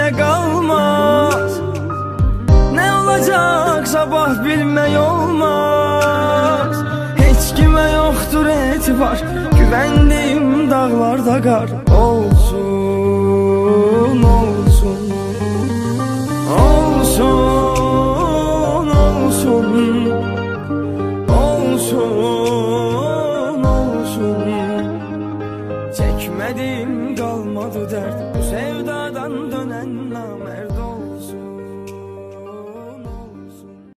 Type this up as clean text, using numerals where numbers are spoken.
bile kalmaz. Ne olacak sabah bilmek olmaz. Hiç kime yoktur etibar, güvendiğim dağlarda kar. Olsun, olsun, olsun, olsun, olsun, olsun. Çekmedim kalmadı dert bu sevda.